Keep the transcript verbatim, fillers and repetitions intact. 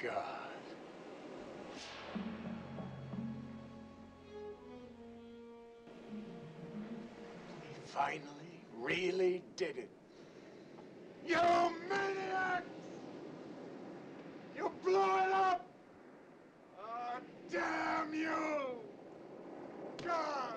God. He finally really did it. You maniacs! You blew it up! Oh, damn you! God!